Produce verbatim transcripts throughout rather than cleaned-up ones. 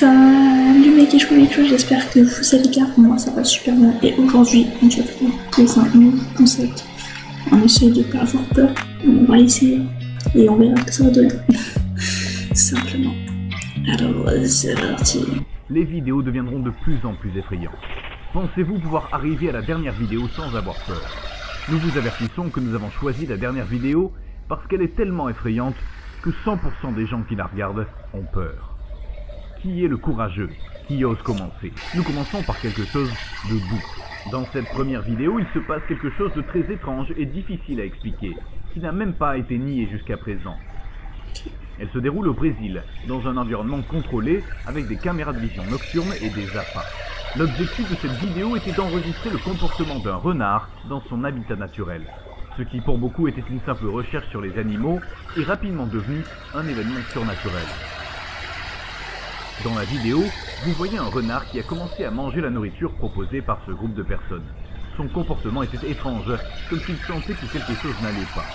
Salut mes Kishkomiku, j'espère que vous allez bien, moi ça va super bien et aujourd'hui on se retrouve pour un nouveau concept. On essaye de pas avoir peur, on va essayer et on verra ce que ça va donner. Simplement. Alors c'est parti. Les vidéos deviendront de plus en plus effrayantes. Pensez-vous pouvoir arriver à la dernière vidéo sans avoir peur? Nous vous avertissons que nous avons choisi la dernière vidéo parce qu'elle est tellement effrayante que cent pour cent des gens qui la regardent ont peur. Qui est le courageux qui ose commencer? Nous commençons par quelque chose de doux. Dans cette première vidéo, il se passe quelque chose de très étrange et difficile à expliquer, qui n'a même pas été nié jusqu'à présent. Elle se déroule au Brésil, dans un environnement contrôlé, avec des caméras de vision nocturnes et des appâts. L'objectif de cette vidéo était d'enregistrer le comportement d'un renard dans son habitat naturel. Ce qui pour beaucoup était une simple recherche sur les animaux est rapidement devenu un événement surnaturel. Dans la vidéo, vous voyez un renard qui a commencé à manger la nourriture proposée par ce groupe de personnes. Son comportement était étrange, comme s'il sentait que quelque chose n'allait pas.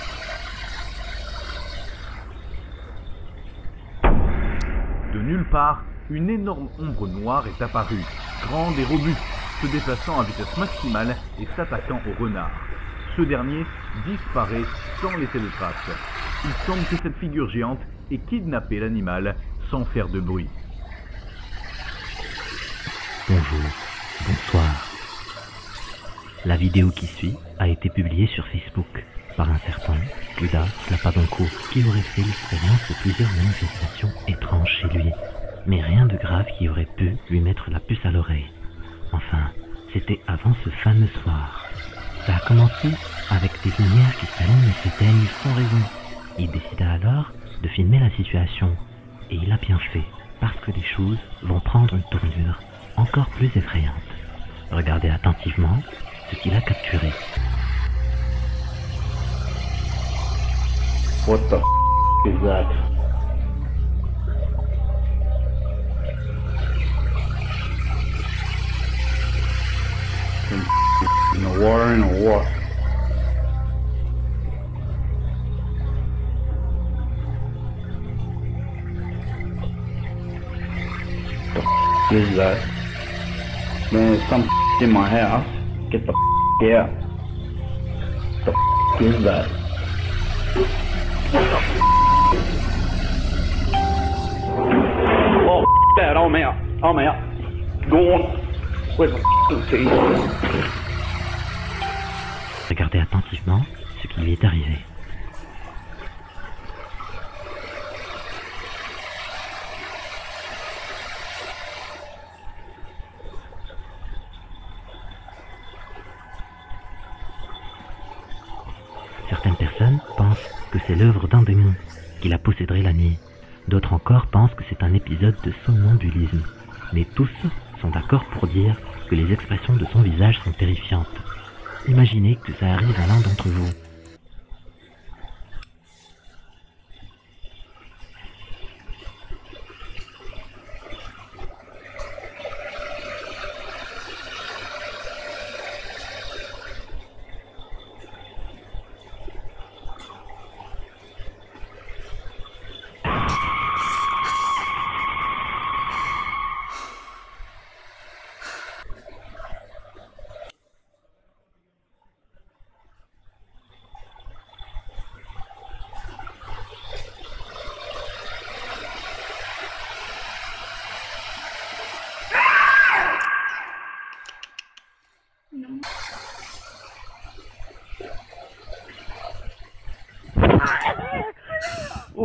De nulle part, une énorme ombre noire est apparue, grande et robuste, se déplaçant à vitesse maximale et s'attaquant au renard. Ce dernier disparaît sans laisser de traces. Il semble que cette figure géante ait kidnappé l'animal sans faire de bruit. Bonjour, bonsoir. La vidéo qui suit a été publiée sur Facebook par un certain Buddha Slapabanko qui aurait fait l'expérience de plusieurs manifestations étranges chez lui, mais rien de grave qui aurait pu lui mettre la puce à l'oreille. Enfin, c'était avant ce fameux soir. Ça a commencé avec des lumières qui s'allument et s'éteignent sans raison. Il décida alors de filmer la situation, et il a bien fait, parce que les choses vont prendre une tournure encore plus effrayante. Regardez attentivement ce qu'il a capturé. What the f is that? In the water in a what? The f is that? Man, there's some in my house. Get the f out. The f is that? Oh, that, I'm out. I'm out. Gone. Where's my teeth? Regardez attentivement ce qui lui est arrivé. Certaines personnes pensent que c'est l'œuvre d'un démon qui la posséderait la nuit. D'autres encore pensent que c'est un épisode de somnambulisme. Mais tous sont d'accord pour dire que les expressions de son visage sont terrifiantes. Imaginez que ça arrive à l'un d'entre vous. Oh.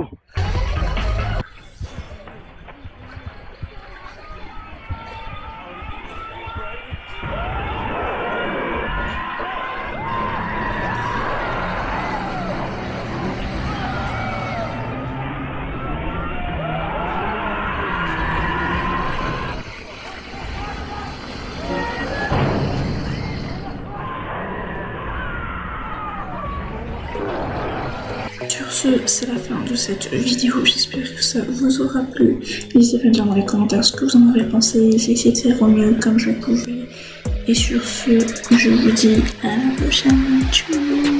Sur ce, c'est la fin de cette vidéo, j'espère que ça vous aura plu. N'hésitez pas à me dire dans les commentaires ce que vous en avez pensé, j'ai essayé de faire au mieux comme je pouvais. Et sur ce, je vous dis à la prochaine. Tchou.